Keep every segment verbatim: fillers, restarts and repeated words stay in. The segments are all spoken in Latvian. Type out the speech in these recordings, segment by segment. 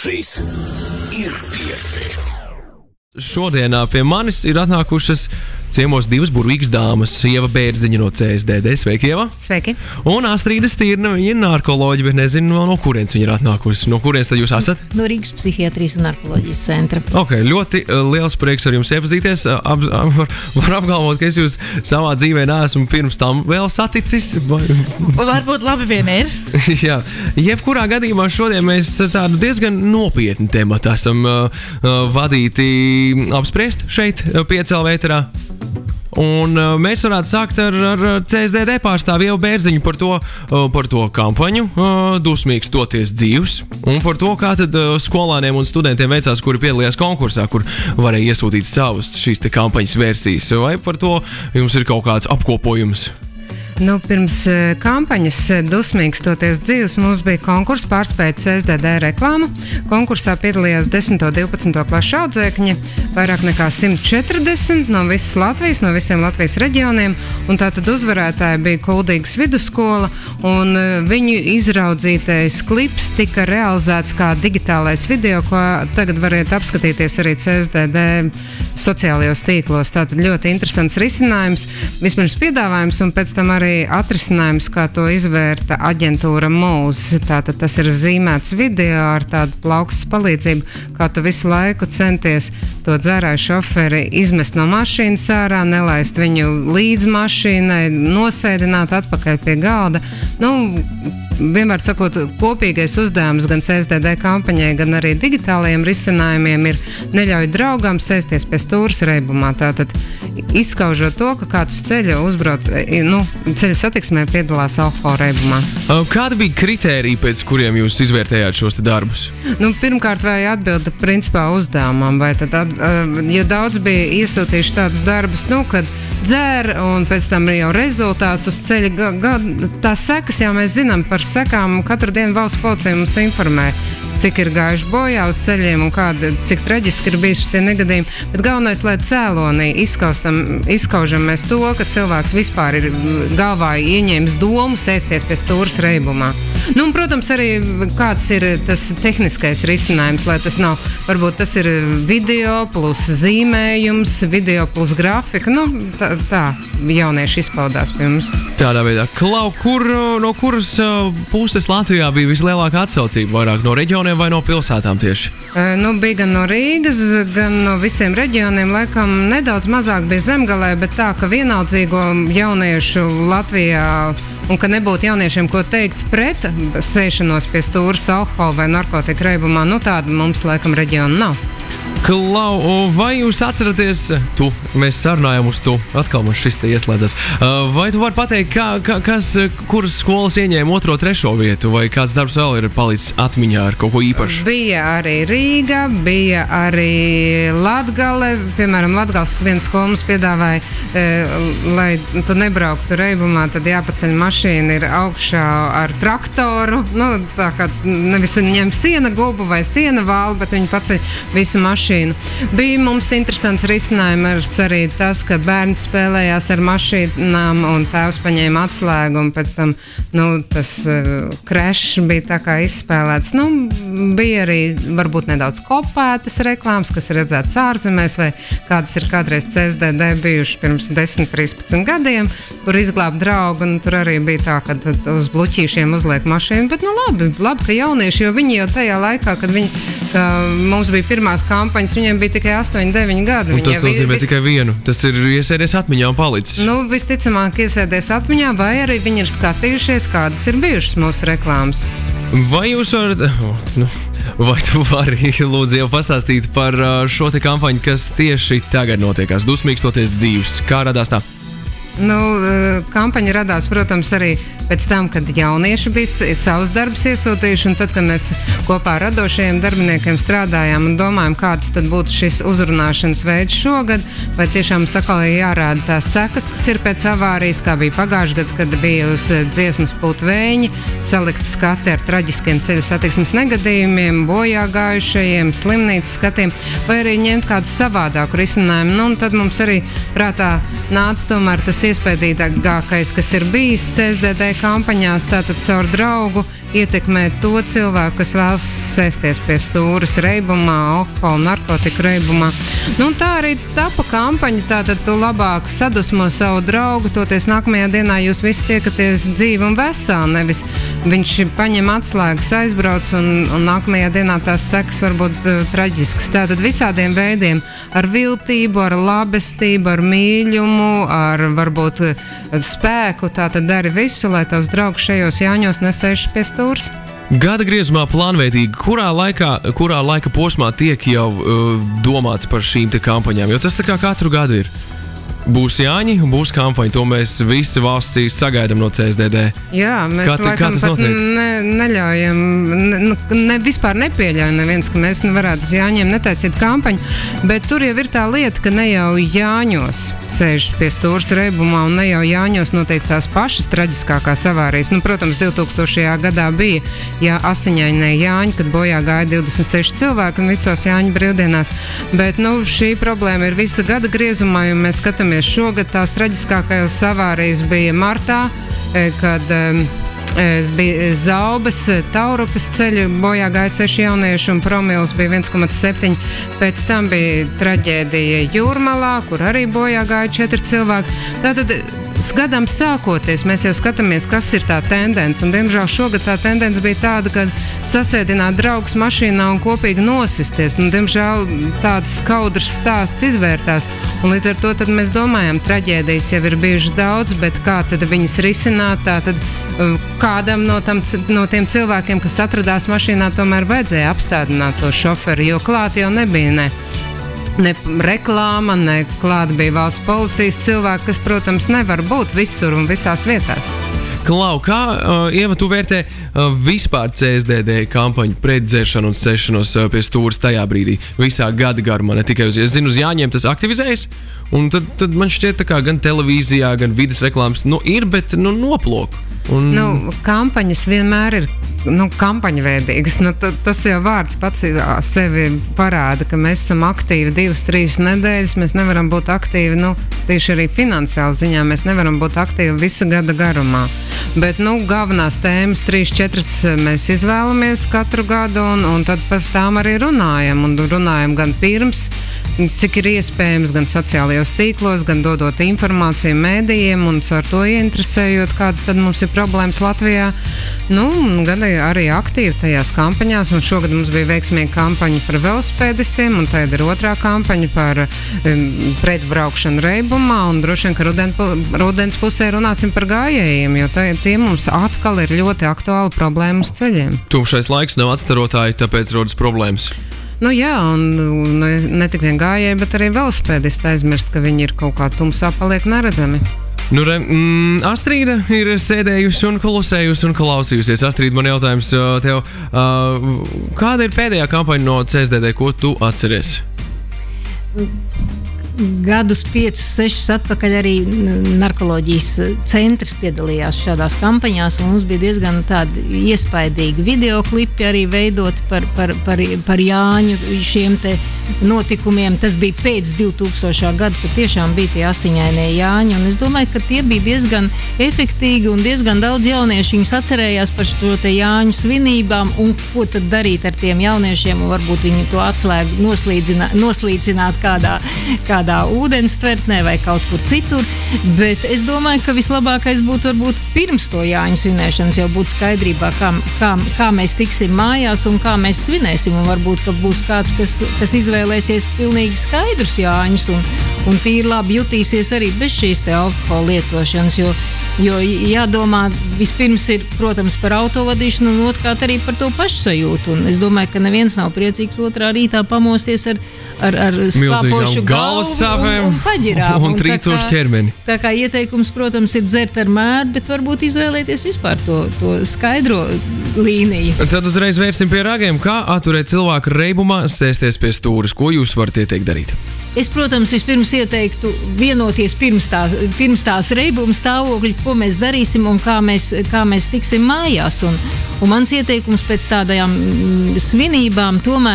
Šis ir pieci. Šodien pie manis ir atnākušas ciemos divas burvīgas dāmas. Ieva Bērziņa no C S D D. Sveiki, Ieva! Sveiki! Un Astrīda Stirna, viņa ir narkoloģija, bet nezinu, no, no kurienes viņa ir atnākusi. No kurienes tad jūs esat? No Rīgas psihiatrijas un narkoloģijas centra. Ok, ļoti uh, liels prieks ar jums iepazīties. Uh, ap, ap, var, var apgalvot, ka es jūs savā dzīvē neesmu pirms tam vēl saticis. Varbūt labi vien ir. Jā, jebkurā gadījumā šodien mēs tādu diezgan nopietnu tematu esam uh, uh, vadīti apspriest šeit pieci L V ēterā. Un uh, mēs varētu sākt ar, ar C S D D pārstāvi Ievu Bērziņu par to, uh, par to kampaņu uh, Dusmīgs toties dzīvs un par to, kā tad uh, skolāniem un studentiem veicās, kuri piedalījās konkursā, kur varēja iesūtīt savas šīs te kampaņas versijas. Vai par to jums ir kaut kāds apkopojums? Nu, pirms kampaņas Dusmīgs toties dzīvs mums bija konkurss pārspēt C S D D reklāmu. Konkursā piedalījās desmito un divpadsmito klašu audzēkņi, vairāk nekā simt četrdesmit no visas Latvijas, no visiem Latvijas reģioniem. Un tātad uzvarētāja bija Kuldīgas vidusskola, un viņu izraudzītais klips tika realizēts kā digitālais video, ko tagad variet apskatīties arī C S D D sociālajos tīklos. Tātad ļoti interesants risinājums, vispirms piedāvājums un pēc tam arī atrisinājums, kā to izvērta aģentūra Mūzes. Tātad tas ir zīmēts video ar tādu plaukstas palīdzību, kā tu visu laiku centies to dzērāju šoferi izmest no mašīnas ārā, nelaist viņu līdz mašīnai, nosēdināt atpakaļ pie galda. Nu, vienmēr sakot, kopīgais uzdevums gan C S D D kampaņai, gan arī digitālajiem risinājumiem ir neļauj draugam sēsties pie stūres reibumā. Tātad izskaužot to, ka kāds ceļa uzbrauc, nu, ceļa satiksmē piedalās alkohola reibumā. Kāda bija kritērija, pēc kuriem jūs izvērtējāt šos te darbus? Nu, pirmkārt, vai atbilda principā uzdevumam, vai tad, at, jo daudz bija iesūtījuši tādus darbus, nu, kad dzer, un pēc tam jau rezultātus ceļa, ga, ga, tās sekas jau mēs zinām par sekām, katru dienu valsts policija mums informē, cik ir gājuši bojā uz ceļiem un kāda, cik traģiski ir bijuši tie negadījumi, bet galvenais, lai cēlonī izskaustam, izskaužam mēs to, ka cilvēks vispār ir galvā ieņēmis domu sēsties pie stūres reibumā. Nu, un, protams, arī kāds ir tas tehniskais risinājums, lai tas nav, varbūt tas ir video plus zīmējums, video plus grafika, nu, tā, tā jaunieši izpaudās pie mums. Tādā veidā. Klau, kur, no kuras uh, puses Latvijā bija vislielākā atsaucība? Vairāk no reģioniem vai no pilsētām tieši? E, nu, bija gan no Rīgas, gan no visiem reģioniem. Laikam nedaudz mazāk bija Zemgalē, bet tā, ka vienaldzīgo jauniešu Latvijā un ka nebūtu jauniešiem ko teikt pret sēšanos pie stūres alkohola vai narkotika reibumā, nu tāda mums laikam reģiona nav. Klau, vai jūs atceraties, tu, mēs sarunājam uz tu, atkal mums šis te ieslēdzas, vai tu vari pateikt, kā, kā, kas, kuras skolas ieņēma otro, trešo vietu, vai kāds darbs vēl ir palicis atmiņā ar kaut ko īpašu? Bija arī Rīga, bija arī Latgale, piemēram, Latgales viena skola mums piedāvāja, e, lai tu nebrauktu reibumā, tad jāpaceļ mašīna ir augšā ar traktoru, nu, tā kā nevis ņem siena gubu vai siena vālu, bet viņi paceļ visu mašīnu. Bija mums interesants risinājums arī tas, ka bērni spēlējās ar mašīnām un tēvs paņēma atslēgu un pēc tam, nu, tas uh, krešs bija tā kā izspēlēts. Nu, bija arī varbūt nedaudz kopētas reklāmas, kas ir redzētas ārzemēs vai kādas ir kādreiz C S D D bijuši pirms desmit, trīspadsmit gadiem, kur izglāb draugu un tur arī bija tā, ka uz bluķīšiem uzliek mašīnu, bet nu labi, labi, ka jaunieši, jo viņi jau tajā laikā, kad viņi, ka mums bija pirmās kampaņas, viņiem bija tikai astoņi, deviņi gadi. Un tas nozīmē vis... tikai vienu. Tas ir iesēdies atmiņā un palicis. Nu, visticamāk iesēdies atmiņā, vai arī viņi ir skatījušies, kādas ir bijušas mūsu reklāmas. Vai jūs varat, nu, vai tu vari lūdzu jau pastāstīt par šo te kampaņu, kas tieši tagad notiekās? Dusmīgs toties dzīvs. Kā radās tā? Nu, kampaņa radās, protams, arī pēc tam, kad jaunieši bija savus darbus iesūtījuši, un tad, kad mēs kopā ar radošajiem darbiniekiem strādājām un domājam, kāds tad būtu šis uzrunāšanas veids šogad, vai tiešām sakal jārāda tās sekas, kas ir pēc avārijas, kā bija pagājuši gadu, kad bija uz dziesmas pūt vēņi, salikt skati ar traģiskiem ceļu satiksmes negadījumiem, bojā gājušajiem, slimnīcas skatiem, vai arī ņemt kādu savādāku risinājumu. Nu, un tad mums arī prātā nāca tomēr tas iespējīgākais, kas ir bijis C S D D kampaņās, tātad caur draugu ietekmē to cilvēku, kas vēlas sēsties pie stūras reibumā, alkohola, narkotiku reibumā. Nu, tā arī tapa kampaņa, tātad tu labāk sadusmo savu draugu, toties nākamajā dienā jūs visi tiekaties dzīvi un veseli, nevis viņš paņem atslēgas, aizbrauc un, un nākamajā dienā tās sekas var būt uh, traģiskas. Tātad visādiem veidiem ar viltību, ar labestību, ar mīļumu, ar varbūt uh, spēku, tātad dari visu, lai tavs draugs šajos Jāņos nesēžas pie stūras. Gada griezumā plānveidīgi, kurā laikā, kurā laika posmā tiek jau uh, domāts par šīm te kampaņām, jo tas tā kā katru gadu ir. Būs Jāņi, būs kampaņa, to mēs visi valstīs sagaidām no C S D D. Jā, mēs kā, te, laikam pat ne, neļaujam, ne, ne, vispār nepieļaujam neviens, ka mēs varētu uz Jāņiem netaisīt kampaņu, bet tur jau ir tā lieta, ka ne jau Jāņos sēžas pie stūras reibumā un ne jau Jāņos notiek tās pašas traģiskākās avārijas. Nu, protams, divtūkstošajā gadā bija jā, asiņainie Jāņi, kad bojā gāja divdesmit seši cilvēki un visos Jāņu brīvdienās, bet nu, šī problēma ir visa gada griezumā, jo mēs skatāmies šogad tās traģiskākās avārijas bija martā, kad um, bija Zaubes, Taurupes ceļu, bojā gāja seši jaunieši un promils bija viens komats septiņi. Pēc tam bija traģēdija Jūrmalā, kur arī bojā gāja četri cilvēki. Tātad gadam sākoties, mēs jau skatāmies, kas ir tā tendence, un diemžēl šogad tā tendence bija tāda, ka sasēdināt draugus mašīnā un kopīgi nosisties. Nu, diemžēl tāds skaudrs stāsts izvērtās, un līdz ar to tad mēs domājam, traģēdijas jau ir bijušas daudz, bet kā tad viņas risināt, tā tad kādam no, tam, no tiem cilvēkiem, kas atradās mašīnā, tomēr vajadzēja apstādināt to šoferi, jo klāt jau nebija ne. Ne reklāma, ne klāt bija valsts policijas cilvēki, kas, protams, nevar būt visur un visās vietās. Klau, kā, uh, Ieva, tu vērtē uh, vispār C S D D kampaņu pret dzeršanu un sešanos uh, pie stūras tajā brīdī, visā gada garumā, ne tikai uz, es zinu, uz Jāņiem tas aktivizējas, un tad, tad man šķiet, tā kā gan televīzijā, gan vides reklāmas, nu, ir, bet, nu, noplok. Un... Nu, kampaņas vienmēr ir nu, kampaņveidīgas. Nu, t- tas jau vārds pats sevi parāda, ka mēs esam aktīvi divas, trīs nedēļas. Mēs nevaram būt aktīvi, nu, tieši arī finansiāli ziņā, mēs nevaram būt aktīvi visa gada garumā. Bet, nu, galvenās tēmas trīs, četras mēs izvēlamies katru gadu, un, un tad par tām arī runājam. Un runājam gan pirms, cik ir iespējams, gan sociālajos tīklos, gan dodot informāciju mēdījiem un caur to ieinteresējot, kādas tad mums ir problēmas Latvijā. Nu, gan arī aktīvi tajās kampaņās, un šogad mums bija veiksmīga kampaņa par velospēdistiem, un tagad ir otrā kampaņa par um, pretbraukšanu reibumā, un droši vien, ka ruden, rudens pusē runāsim par gājējiem, jo tā, tie mums atkal ir ļoti aktuāli problēma uz ceļiem. Tumšais laiks nav atstarotāji, tāpēc rodas problēmas. Nu jā, un ne, ne tik vien gājēji, bet arī velospēdisti aizmirst, ka viņi ir kaut kā tumsā paliek neredzami. Nu, re, mm, Astrīda ir sēdējusi un klusējusi un klausījusies. Astrīda, man jautājums tev, uh, kāda ir pēdējā kampaņa no C S D D, ko tu atceries? Gadus piecus, sešus atpakaļ arī narkoloģijas centrs piedalījās šādās kampaņās, un mums bija diezgan tādi iespaidīgi videoklipi arī veidot par, par, par, par Jāņu šiem te notikumiem. Tas bija pēc divtūkstošā gada, kad tiešām bija tie asiņainie Jāņi, un es domāju, ka tie bija diezgan efektīgi, un diezgan daudz jaunieši viņus atcerējās par šo te Jāņu svinībām, un ko tad darīt ar tiem jauniešiem, un varbūt viņi to atslēgu noslīdzināt, noslīdzināt kādā, kādā ūdens tvertnē vai kaut kur citur, bet es domāju, ka vislabākais būtu varbūt pirms to Jāņu svinēšanas jau būt skaidrībā, kā, kā, kā mēs tiksim mājās un kā mēs svinēsim, un varbūt, ka būs kāds, kas, kas izvēlēsies pilnīgi skaidrus Jāņus un, un tīri labi jutīsies arī bez šīs te alkohola lietošanas, jo, jo jādomā vispirms ir, protams, par autovadīšanu un otrkārt arī par to pašsajūtu, un es domāju, ka neviens nav priecīgs otrā rītā pamosties ar, ar, ar skāpošu galvu un, un paģirām. Un, un trīcošu ķermeni. Tā kā ieteikums, protams, ir dzert ar mēru, bet varbūt izvēlēties vispār to, to skaidro līniju. Tad uzreiz vērsim pie ragiem, kā atturēt cilvēku reibumā sēsties pie stūres. Ko jūs varat ieteikt darīt? Es, protams, vispirms ieteiktu vienoties pirms tās, pirms tās reibuma stāvokļa, ko mēs darīsim un kā mēs, kā mēs tiksim mājās. Un, un mans ieteikums pēc tādajām svinībām tomēr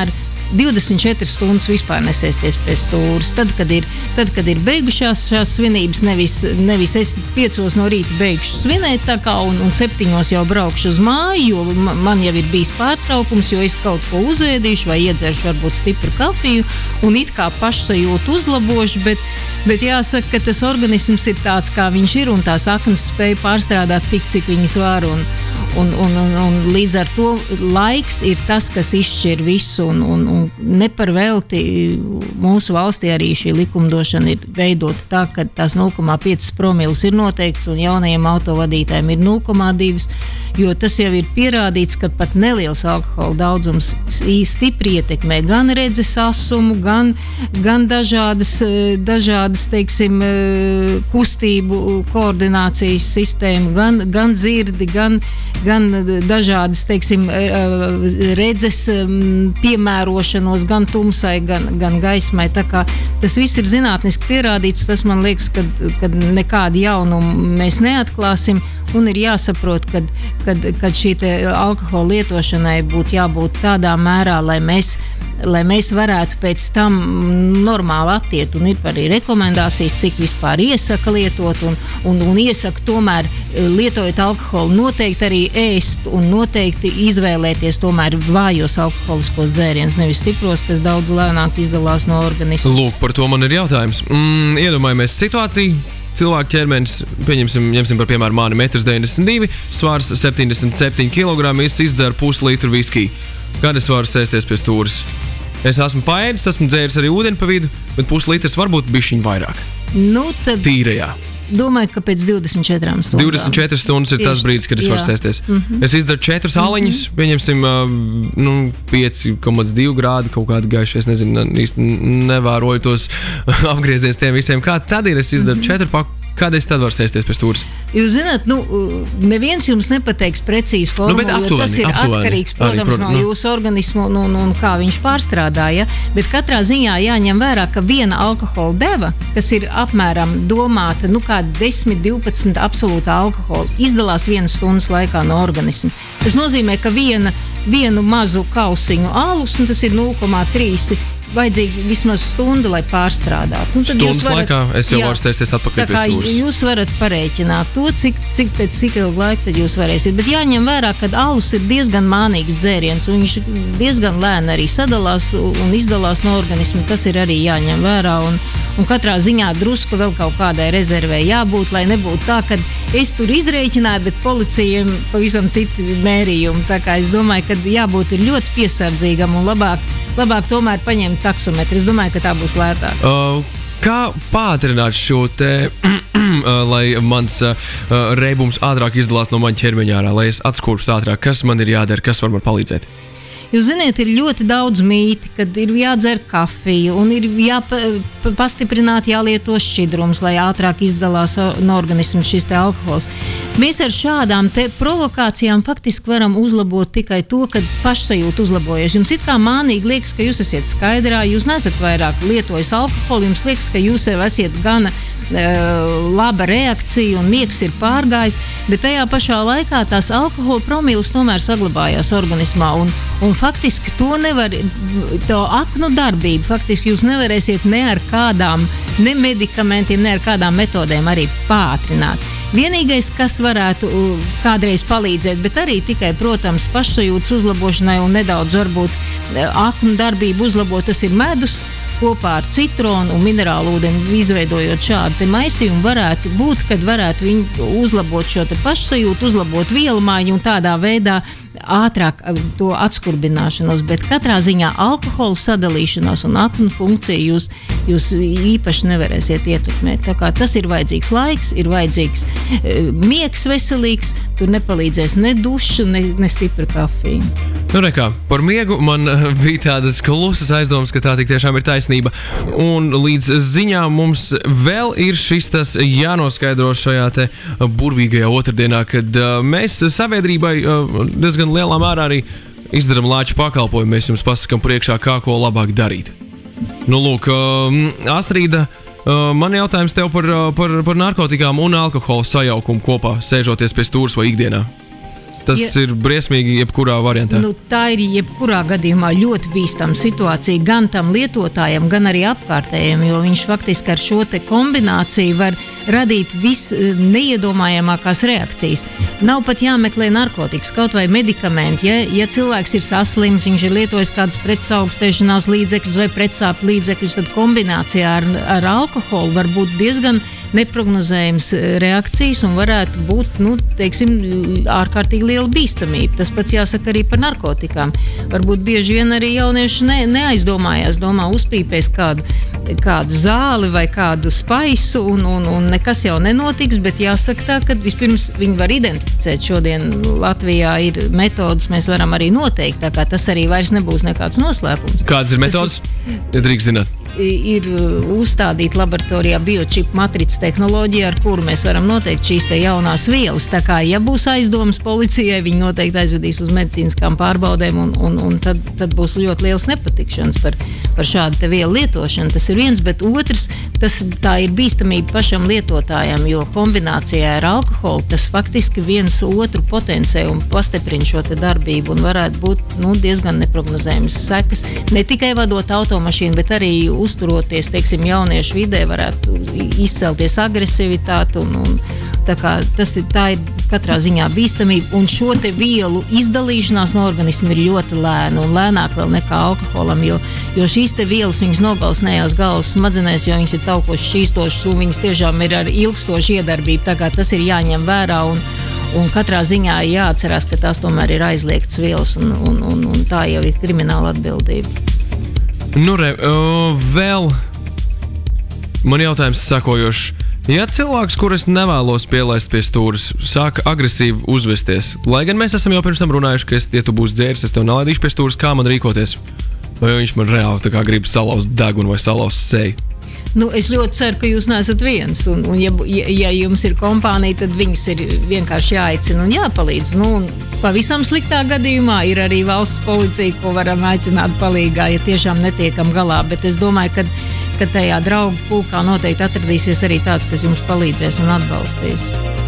divdesmit četras stundas vispār nesēsties pie stūres. Tad, kad ir, tad, kad ir beigušās šās svinības, nevis, nevis es piecos no rīta beigšu svinēt tā kā un, un septiņos jau braukšu uz māju, jo man jau ir bijis pārtraukums, jo es kaut ko uzēdīšu vai iedzeršu varbūt stipru kafiju un it kā pašsajūtu uzlabošu, bet, bet jāsaka, ka tas organisms ir tāds, kā viņš ir, un tās aknas spēja pārstrādāt tik, cik viņas var, un, un, un, un, un līdz ar to laiks ir tas, kas izšķir visu, un, un, un neparvelti mūsu valstī arī šī likumdošana ir veidota tā, ka tās nulle komā pieci promils ir noteikts, un jaunajiem autovadītājiem ir nulle komā divi, jo tas jau ir pierādīts, ka pat neliels alkohola daudzums stipri ietekmē gan redzes asumu, gan, gan dažādas, dažādas, teiksim, kustību koordinācijas sistēmu, gan, gan dzirdi, gan, gan dažādas, teiksim, redzes piemērošanos, gan tumsai, gan, gan gaismai. Tā kā tas viss ir zinātniski pierādīts, tas man liekas, ka, ka nekādu jaunumu mēs neatklāsim, un ir jāsaprot, kad, kad, kad šī te alkohola lietošanai būtu jābūt tādā mērā, lai mēs lai mēs varētu pēc tam normāli attiet, un ir arī rekomendācijas, cik vispār iesaka lietot, un, un, un iesaka tomēr lietojot alkoholu noteikti arī ēst, un noteikti izvēlēties tomēr vājos alkoholiskos dzērienus, nevis stipros, kas daudz lēnāk izdalās no organisma. Lūk, par to man ir jautājums. Mm, iedomājamies situāciju. Cilvēka ķermenis, pieņemsim, ņemsim par piemēru mani metrs deviņdesmit divi, svars septiņdesmit septiņi kilogrami, es izdzeru puslitru viskiju. Kad es varu sēsties pie stūres? Es esmu paēdis, esmu dzēris arī ūdeni pa vidu, bet puslitrs varbūt bišķiņ vairāk. Nu, tad tīrajā. Domāju, ka pēc divdesmit četrām stundām. divdesmit četras stundas ir tas brīdis, kad es jā. varu sēsties. Mm-hmm. Es izdzeru četras aliņas, mm-hmm. pieņemsim uh, nu, pieci komā divi grādi, kaut kādi gaiši, es nezinu, īsti nevēroju tos apgrieziens tiem visiem. Kā tad ir? Es izdzeru mm-hmm. četru paku. Kad es tad varu sēsties pie stūres? Jūs zināt, nu, neviens jums nepateiks precīzi formulu, nu, jo tas ir aptuveni, atkarīgs, protams, arī, no nu. jūsu organismu un, un, un kā viņš pārstrādāja. Bet katrā ziņā jāņem vērā, ka viena alkohola deva, kas ir apmēram domāta, nu, kā desmit divpadsmit absolūta alkohola, izdalās vienas stundas laikā no organisma. Tas nozīmē, ka viena, vienu mazu kausiņu alus, un tas ir nulle komā trīs, vajadzīgi vismaz stunda, lai pārstrādātu. Nu, Stundas varat, laikā es jau jā, varu sēsties atpakaļ pie stūres. Jūs varat parēķināt to, cik, cik pēc cik ilgu laiku tad jūs varēsiet. Bet jāņem vērā, ka alus ir diezgan mānīgs dzēriens, un viņš diezgan lēni arī sadalās un izdalās no organismu. Tas ir arī jāņem vērā, un, un katrā ziņā drusku vēl kaut kādai rezervē jābūt, lai nebūtu tā, ka es tur izrēķināju, bet policijiem pavisam citi mērījumi. Tā kā es domāju, ka jābūt ir ļoti piesardzīgam un labāk, labāk tomēr paņemt taksometru. Es domāju, ka tā būs lētāk. Uh, kā pātrināt šo te, uh, lai mans uh, reibums ātrāk izdalās no maņa ķermeņa ārā, lai es atskurstu ātrāk? Kas man ir jādara? Kas var man palīdzēt? Jūs ziniet, ir ļoti daudz mīti, kad ir jādzer kafiju un ir jāpastiprināt, jālieto šķidrums, lai ātrāk izdalās no organismu šis te alkohols. Mēs ar šādām te provokācijām faktiski varam uzlabot tikai to, kad pašsajūta uzlabojas. Jums it kā mānīgi liekas, ka jūs esat skaidrā, jūs nesat vairāk lietojis alkoholu, jums liekas, ka jūs sev esat gana laba reakcija un miegs ir pārgājis, bet tajā pašā laikā tās alkohola promilus tomēr saglabājās organismā, un, un faktiski to nevar, to aknu darbību faktiski jūs nevarēsiet ne ar kādām, ne medikamentiem, ne ar kādām metodēm arī pātrināt. Vienīgais, kas varētu kādreiz palīdzēt, bet arī tikai, protams, pašsajūtas uzlabošanai un nedaudz varbūt aknu darbību uzlabot, tas ir medus, kopā ar citronu un minerālu ūdeni izveidojot šādu te maisījumu, varētu būt, kad varētu viņu uzlabot šo te pašsajūtu, uzlabot vielu maiņu un tādā veidā ātrāk to atskurbināšanos, bet katrā ziņā alkohola sadalīšanos un aknu funkciju jūs, jūs īpaši nevarēsiet ietekmēt. Tā kā tas ir vajadzīgs laiks, ir vajadzīgs e, miegs veselīgs, tur nepalīdzēs ne duša, ne, ne stipra kafija. Nu, rekā, par miegu man bija tādas klusas aizdomas, ka tā tik tiešām ir taisnība. Un līdz ziņām mums vēl ir šis tas jānoskaidro šajā te burvīgajā otrdienā, kad uh, mēs sabiedrībai uh, diezgan lielā mērā arī izdaram lāču pakalpojumu. Mēs jums pasakam priekšā, kā ko labāk darīt. Nu, lūk, uh, Astrīda, uh, man jautājums tev par, uh, par, par narkotikām un alkohola sajaukumu kopā, sēžoties pie stūres vai ikdienā. Tas ja, ir briesmīgi jebkurā variantā. Nu, tā ir jebkurā gadījumā ļoti bīstama situācija gan tam lietotājam, gan arī apkārtējiem, jo viņš faktiski ar šo te kombināciju var radīt visneiedomājamākās reakcijas. Nav pat jāmeklē narkotikas, kaut vai medikamenti. Ja, ja cilvēks ir saslims, viņš ir lietojis kādas pretsaugstēšanās līdzekļus vai pretsāpju līdzekļus, tad kombinācijā ar, ar alkoholu var būt diezgan neprognozējams reakcijas un varētu būt, nu, teiksim, ārkārtīgi liela bīstamība. Tas pats jāsaka arī par narkotikām. Varbūt bieži vien arī jaunieši ne, neaizdomājās, domā, uzpīpēs kādu, kādu zāli vai kādu spaisu un, un, un nekas jau nenotiks, bet jāsaka tā, ka vispirms viņi var identificēt. Šodien Latvijā ir metodas, mēs varam arī noteikt, tā kā tas arī vairs nebūs nekāds noslēpums. Kādas ir metodas? Ja drīkst zināt. Ir uzstādīta laboratorijā biočipu matricas tehnoloģija, ar kuru mēs varam noteikt šīs te jaunās vielas. Tā kā, ja būs aizdomas policijai, viņi noteikti aizvedīs uz medicīniskām pārbaudēm, un, un, un tad, tad būs ļoti liels nepatikšanas par, par šādu te vielu lietošanu. Tas ir viens, bet otrs, tas, tā ir bīstamība pašam lietotājam, jo kombinācijā ar alkoholu tas faktiski viens otru potencē un pastiprina šo te darbību un varētu būt, nu, diezgan neprognozējums sekas. Ne tikai vadot automašīnu, bet arī uzturoties, teiksim, jauniešu vidē varētu izcelties agresivitāti un, un tā kā tas ir, tā ir katrā ziņā bīstamība, un šo te vielu izdalīšanās no organisma ir ļoti lēna un lēnāk vēl nekā alkoholam, jo, jo šīs te vielas viņas nogalsnējās galvas smadzenēs, jo viņas ir taukošas, šķīstošas un viņas tiešām ir ar ilgstošu iedarbību, tā kā tas ir jāņem vērā un Un katrā ziņā jāatcerās, ka tās tomēr ir aizliegtas vielas, un, un, un, un tā jau ir krimināla atbildība. Nu, re, uh, vēl man jautājums sakojošs. Ja cilvēks, kurus nevēlos pielaist pie stūres, sāka agresīvi uzvesties, lai gan mēs esam jau pirms tam runājuši, ka, es, ja tu būsi dzēris, es tev nelaidīšu pie stūres, kā man rīkoties? Vai viņš man reāli tā kā grib salauzt degunu vai salauzt seju? Nu, es ļoti ceru, ka jūs neesat viens, un, un ja, ja, ja jums ir kompānija, tad viņas ir vienkārši jāaicina un jāpalīdz. Nu, un pavisam sliktā gadījumā ir arī valsts policija, ko varam aicināt palīgā, ja tiešām netiekam galā, bet es domāju, ka, ka tajā draugu pulkā noteikti atradīsies arī tāds, kas jums palīdzēs un atbalstīs.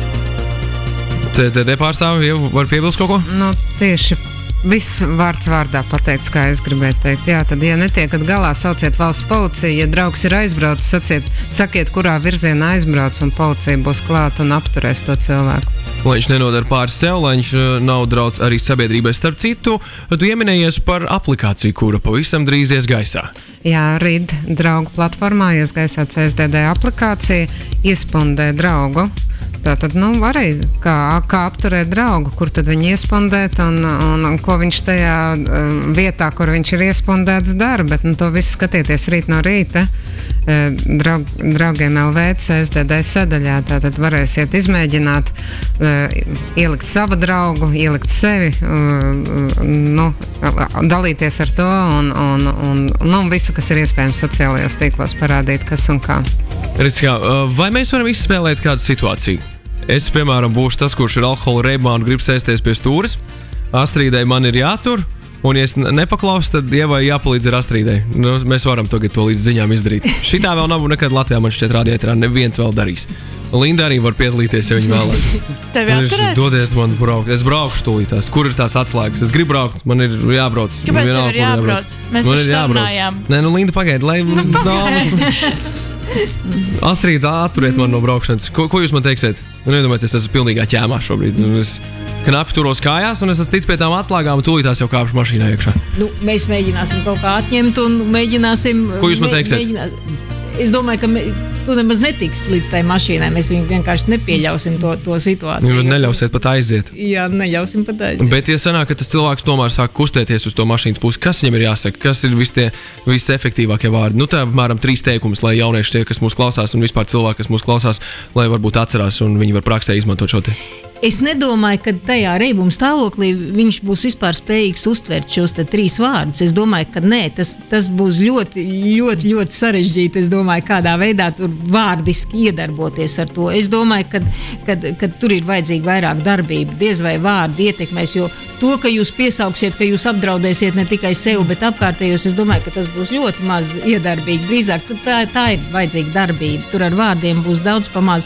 C S D D pārstāvi jau var piebilst kaut ko? Nu, tieši viss vārds vārdā pateikts, kā es gribēju teikt. Jā, tad, ja netiekat galā, sauciet valsts policiju. Ja draugs ir aizbraucis, saciet, sakiet, kurā virzienā aizbrauc, un policija būs klāt un apturēs to cilvēku. Lai viņš nenodara pāri sev, lai viņš nav draudz arī sabiedrībai. Starp citu, tu ieminējies par aplikāciju, kura pavisam drīz ies gaisā. Jā, rīt draugu platformā ies gaisā C S D D aplikācija, iespondē draugu. Tātad, nu, arī kā, kā apturēt draugu, kur tad viņi iespondēt un, un, un ko viņš tajā vietā, kur viņš ir iespondēts, dara. Bet nu, to visu skatieties rīt no rīta draug, draugiem L V C S D D sadaļā. Tātad varēsiet izmēģināt, ielikt savu draugu, ielikt sevi, nu, dalīties ar to un, un, un nu, visu, kas ir iespējams sociālajos tīklos, parādīt, kas un kā. Redz, kā, vai mēs varam izspēlēt kādu situāciju? Es, piemēram, būšu tas, kurš ir alkohola reibā un grib sēsties pie stūres. Astrīdai man ir jātur, un ja es nepaklausu, tad Ievai jāpalīdz ar Astrīdai. Nu, mēs varam tagad to līdz ziņām izdarīt. Šitā vēl nav nekad Latvijā, man šķiet, rādījētrā neviens vēl darīs. Linda arī var piedalīties, ja viņa vēlas. Tevi atturēt? Dodiet man braukt. Es braukšu tūlītās. Kur ir tās atslēgas? Es gribu braukt, man ir jābrauc. Kāpēc tev ir jābrauc? Mēs taču sarunājām. Nē, nu Linda, pagaidi, lai dāmas... Astrīda, atturiet man no braukšanas. Ko, ko jūs man teiksiet? Nedomājiet, es esmu pilnīgā ķēmā šobrīd. Es knapi turos kājās, un es esmu tic pie tām atslēgām, un tūlītās jau kāpšu mašīnā iekšā. Nu, mēs mēģināsim kaut kā atņemt, un mēģināsim... Ko jūs man teiksiet? Mēģinās... Es domāju, ka me, tu nemaz netiks līdz tai mašīnai. Mēs viņu vienkārši nepieļausim to, to situāciju. Jūs neļausiet pat aiziet. Jā, neļausim pat aiziet. Bet, ja sanāk, ka tas cilvēks tomēr sāk kustēties uz to mašīnas pusi, kas viņam ir jāsaka? Kas ir vis tie visefektīvākie vārdi? Nu, tā apmēram trīs teikumus, lai jaunieši tie, kas mūs klausās, un vispār cilvēki, kas mūs klausās, lai varbūt atcerās, un viņi var praksē izmantot šo te. Es nedomāju, ka tajā reibuma stāvoklī viņš būs vispār spējīgs uztvert šos te trīs vārdus. Es domāju, ka nē, tas, tas būs ļoti, ļoti, ļoti sarežģīti. Es domāju, kādā veidā tur vārdiski iedarboties ar to. Es domāju, ka, kad, kad tur ir vajadzīga vairāk darbība, diez vai vārdi ietekmēs, jo to, ka jūs piesauksiet, ka jūs apdraudēsiet ne tikai sevi, bet apkārtējos, es domāju, ka tas būs ļoti maz iedarbīgi. Drīzāk tā, tā ir vajadzīga darbība. Tur ar vārdiem būs daudz pamaz.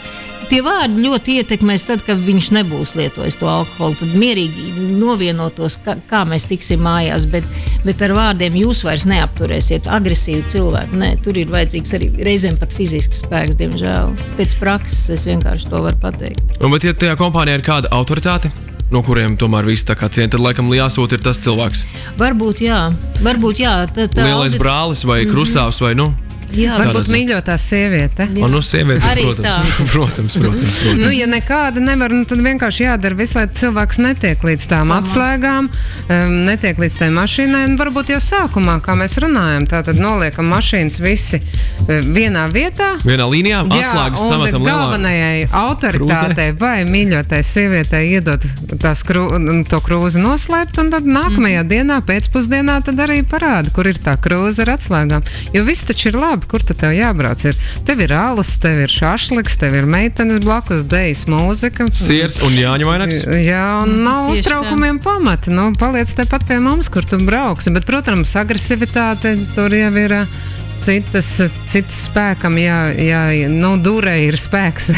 tie vārdi ļoti ietekmēs tad, kad viņš nebūs lietojis to alkoholu. Tad mierīgi novienotos, kā, kā mēs tiksim mājās, bet, bet ar vārdiem jūs vairs neapturēsiet agresīvu cilvēku. Nē, tur ir vajadzīgs arī reizēm pat fizisks spēks, diemžēl. Pēc prakses es vienkārši to varu pateikt. Un, bet ja tajā kompānijā ir kāda autoritāte, no kuriem tomēr viss tā kā ciena, tad laikam jāsūt ir tas cilvēks. Varbūt jā, varbūt jā. Tā, tā Lielais audit... brālis vai krustāvs vai, nu... Jā, varbūt mīļotā sieviete. O, nu, sieviete, arī protams, tā. protams, protams, protams. Nu, ja nekāda nevar, nu, tad vienkārši jādara visu, lai cilvēks netiek līdz tām Aha. atslēgām, um, netiek līdz tai mašīnai, un varbūt jau sākumā, kā mēs runājam, tātad noliekam mašīnas visi vienā vietā. Vienā līnijā, atslēgas samatam lielā. Galvenajai autoritātei vai mīļotai sievietei iedot tās krū, to krūzi noslēpt, un tad nākamajā mm. dienā, pēcpusdienā, tad arī parāda, kur ir tā krūze ar atslēgām. Jo viss taču ir labi. Kur tad tev jābrauc? Ir, tev ir alus, tev ir šašliks, tev ir meitenes blakus, dejas mūzika. Siers un Jāņa vainags. Jā, un nav Tieši uztraukumiem tā. Pamata. Nu, paliec tepat pie mums, kur tu brauksi. Bet, protams, agresivitāte tur jau ir citas, citas spēkam, jā, jā, nu, dūrei ir spēks.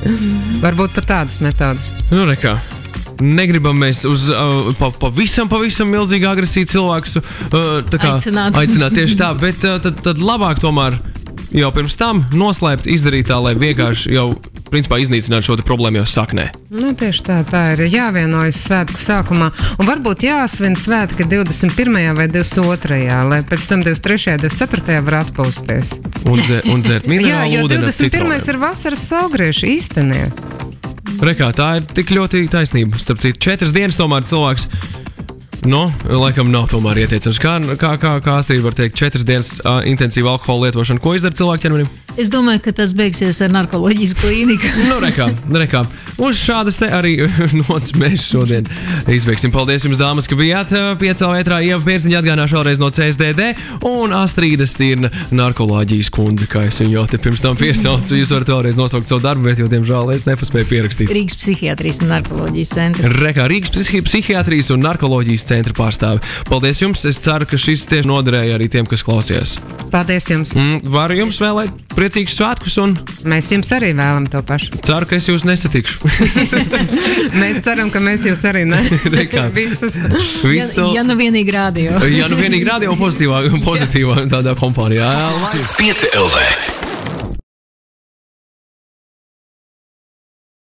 Varbūt pat tādas metodas. Nu, rekā. Negribam mēs uz uh, pa, pavisam, pavisam milzīgi agresīvu cilvēku uh, tā kā aicināt. aicināt tieši tā, bet uh, tad, tad labāk tomēr jau pirms tam noslēpt, izdarīt tā, lai vienkārši jau principā iznīcināt šo problēmu jau saknē. Nu, tieši tā, tā ir jāvienojas svētku sākumā. Un varbūt jāsvin svētki divdesmit pirmajā vai divdesmit otrajā, lai pēc tam divdesmit trešajā, divdesmit ceturtajā var atpūsties. Un, dze, un dzert minerālu Jā, jo ūdeni ar divdesmit pirmais citronu. ir vasaras saugrieši īstenē. Rekā, tā ir tik ļoti taisnība. Starp citu, četras dienas tomēr cilvēks, nu, laikam nav tomēr ieteicams. Kā, kā, kā, kā Astrid var teikt, četras dienas uh, intensīva alkohola lietošana, ko izdara cilvēku ķermenim? Es domāju, ka tas beigsies ar narkoloģijas klīniku. Nu, rekā, rekā. Uz šādas te arī nots mēs šodien izveiksim. Paldies jums, dāmas, ka bijāt piecā vētrā. Ieva Pērziņa atgādināšu vēlreiz no C S D D un Astrīda Stirna narkoloģijas kundze, kā es viņu jau te pirms tam piesaucu. Jūs varat vēlreiz nosaukt savu darbu, bet, jo, diemžēl, es nepaspēju pierakstīt. Rīgas psihiatrijas un narkoloģijas centrs. Rekā, Rīgas psihi psihiatrijas un narkoloģijas centra pārstāvi. Paldies jums. Es ceru, ka šis tieši noderēja arī tiem, kas klausījās. Paldies jums. Mm, varu jums vēlēt priecīgus svētkus un mēs jums arī vēlam to pašu. Ceru, ka es jūs nesatikšu. Mēs ceram, ka mēs jūs arī ne. Visas. Visu... Ja, ja nu vienīgi rādio. Ja nu vienīgi rādio pozitīvā, pozitīvā tādā kompānijā. pieci L V